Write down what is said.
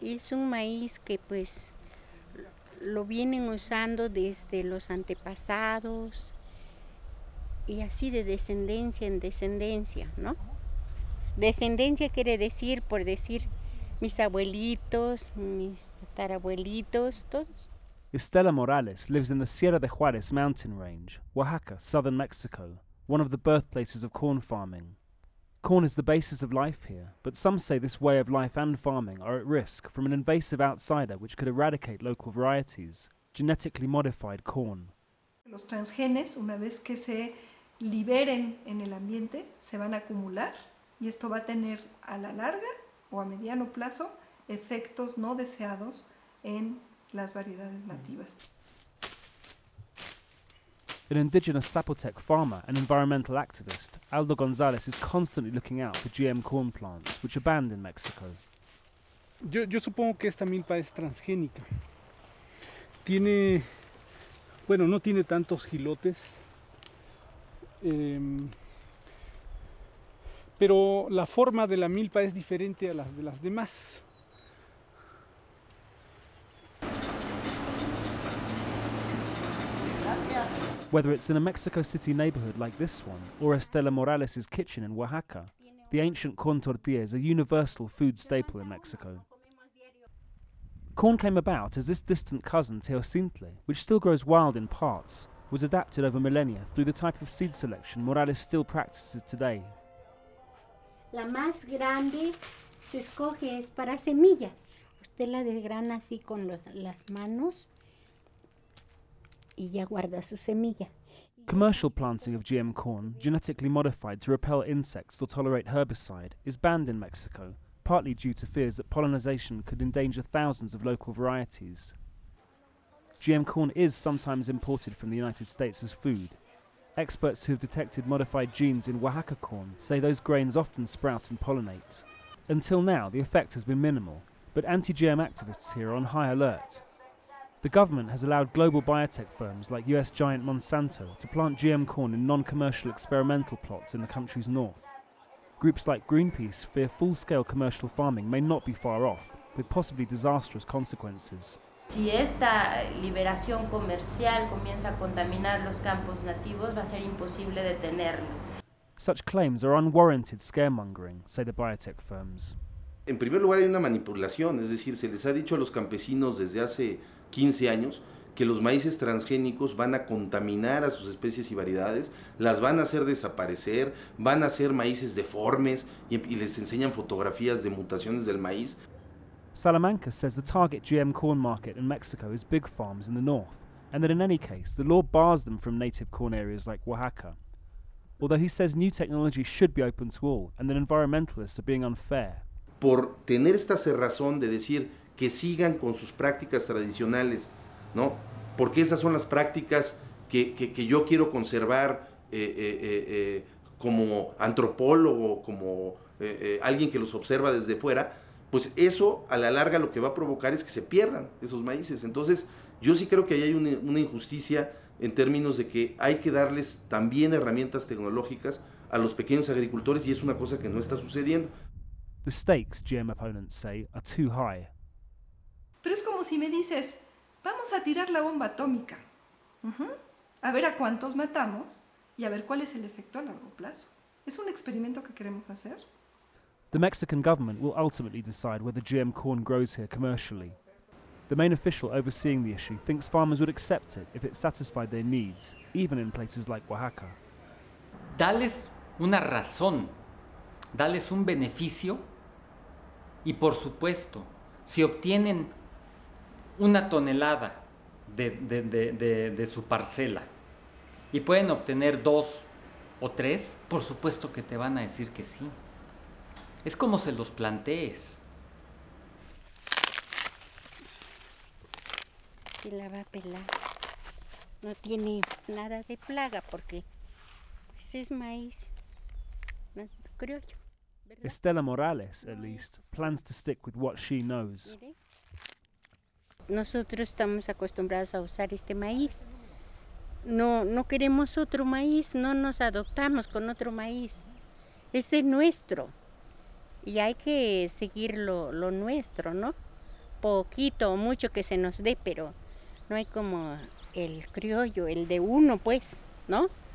es un maíz que pues lo vienen usando desde los antepasados y así de descendencia en descendencia, ¿no? Descendencia quiere decir, por decir, mis abuelitos, mis tatarabuelitos, todos. Estela Morales lives in the Sierra de Juarez mountain range, Oaxaca, southern Mexico, one of the birthplaces of corn farming. Corn is the basis of life here, but some say this way of life and farming are at risk from an invasive outsider which could eradicate local varieties, genetically modified corn. Los transgenes, una vez que se liberen en el ambiente, se van a acumular y esto va a tener a la larga o a mediano plazo efectos no deseados en las variedades nativas. An indigenous Zapotec farmer and environmental activist, Aldo Gonzalez is constantly looking out for GM corn plants, which are banned in Mexico. Yo supongo que esta milpa es transgénica. Tiene, bueno, no tiene tantos gilotes, pero la forma de la milpa es diferente a las de las demás. Whether it's in a Mexico City neighborhood like this one, or Estela Morales' kitchen in Oaxaca, the ancient corn tortilla is a universal food staple in Mexico. Corn came about as this distant cousin teocintle, which still grows wild in parts, was adapted over millennia through the type of seed selection Morales still practices today. La más grande se escoge es para semilla. Usted la desgrana así con las manos y ya guarda su semilla. Commercial planting of GM corn, genetically modified to repel insects or tolerate herbicide, is banned in Mexico, partly due to fears that pollination could endanger thousands of local varieties. GM corn is sometimes imported from the United States as food. Experts who have detected modified genes in Oaxaca corn say those grains often sprout and pollinate. Until now, the effect has been minimal, but anti-GM activists here are on high alert. The government has allowed global biotech firms like US giant Monsanto to plant GM corn in non-commercial experimental plots in the country's north. Groups like Greenpeace fear full-scale commercial farming may not be far off, with possibly disastrous consequences. Si esta liberación comercial comienza a contaminar los campos nativos, va a ser imposible detenerlo. Such claims are unwarranted scaremongering, say the biotech firms. En primer lugar hay una manipulación, es decir, se les ha dicho a los campesinos desde hace 15 años que los maíces transgénicos van a contaminar a sus especies y variedades, las van a hacer desaparecer, van a hacer maíces deformes y les enseñan fotografías de mutaciones del maíz. Salamanca says the target GM corn market in Mexico is big farms in the north, and that in any case the law bars them from native corn areas like Oaxaca. Although he says new technology should be open to all, and that environmentalists are being unfair. Por tener esta cerrazón de decir que sigan con sus prácticas tradicionales, ¿no? Porque esas son las prácticas que yo quiero conservar como antropólogo, como alguien que los observa desde fuera, pues eso a la larga lo que va a provocar es que se pierdan esos maíces. Entonces yo sí creo que ahí hay una injusticia en términos de que hay que darles también herramientas tecnológicas a los pequeños agricultores y es una cosa que no está sucediendo. The stakes, GM opponents say, are too high. Pero es como si me dices, vamos a tirar la bomba atómica. A ver a cuántos matamos y a ver cuál es el efecto a largo plazo. ¿Es un experimento que queremos hacer? The Mexican government will ultimately decide whether GM corn grows here commercially. The main official overseeing the issue thinks farmers would accept it if it satisfied their needs, even in places like Oaxaca. Dales una razón, dales un beneficio y, por supuesto, si obtienen una tonelada de su parcela y pueden obtener 2 o 3, por supuesto que te van a decir que sí. Es como se los plantees. Se la va a pelar. No tiene nada de plaga porque pues es maíz, no, creo yo. ¿Verdad? Estela Morales, at least, plans to stick with what she knows. Nosotros estamos acostumbrados a usar este maíz. No queremos otro maíz, no nos adoptamos con otro maíz. Este es nuestro y hay que seguir lo nuestro, ¿no? poquito o mucho que se nos dé, pero no hay como el criollo, el de uno, pues, ¿no?